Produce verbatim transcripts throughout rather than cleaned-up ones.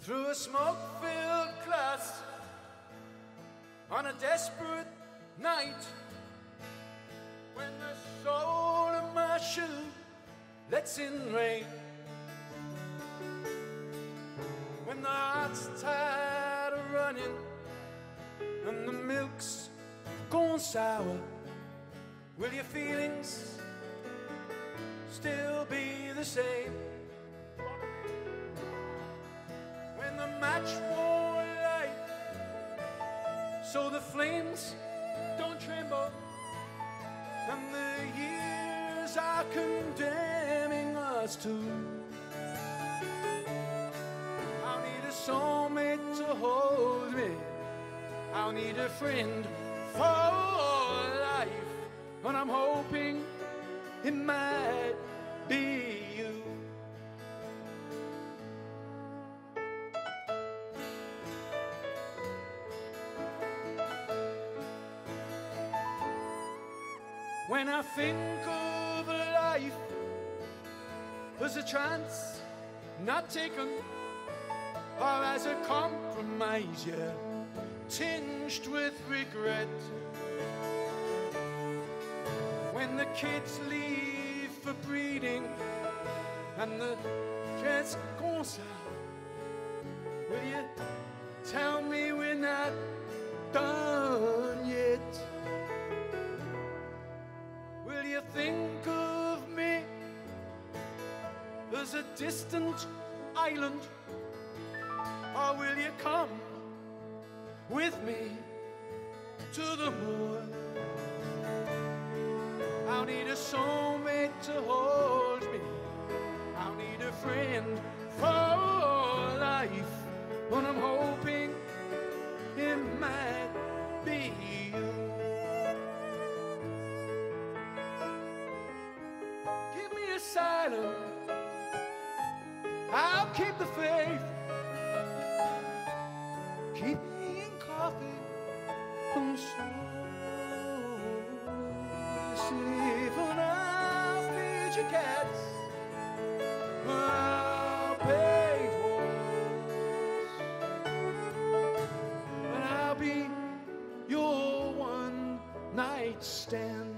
through a smoke-filled class on a desperate night, when the sole of my shoe lets in rain, when the heart's tired of running and the milk's gone sour, will your feelings still be the same? When the match won't light, so the flames don't tremble, and the years are condemning us to. I'll need a soulmate to hold me, I'll need a friend for life, and I'm hoping it might be you. When I think of life as a chance not taken, or as a compromise, yeah, tinged with regret, when the kids leave for breeding and the kids Qusai, will you tell me we're not done yet? Will you think of me as a distant island, or will you come with me to the moor? I'll need a soulmate to hold me, I'll need a friend for life, and I'm hoping it might be you. Give me asylum, I'll keep the faith, keep me in coffee and soul safe, and I'll feed your cats, I'll pay horse, and I'll be your one night stand.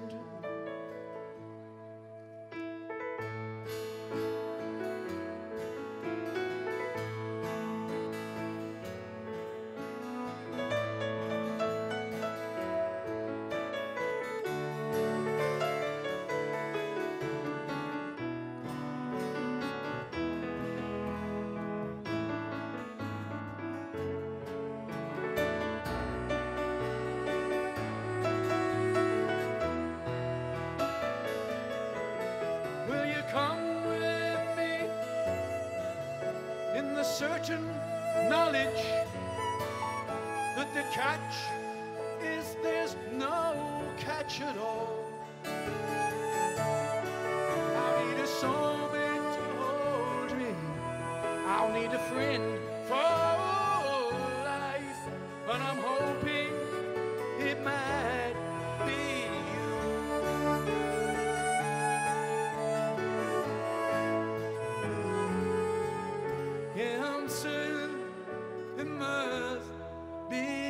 Certain knowledge that the catch is there's no catch at all. I'll need a soulmate to hold me, I'll need a friend for life, and I'm hoping it might be you. Yeah, I'm certain it must be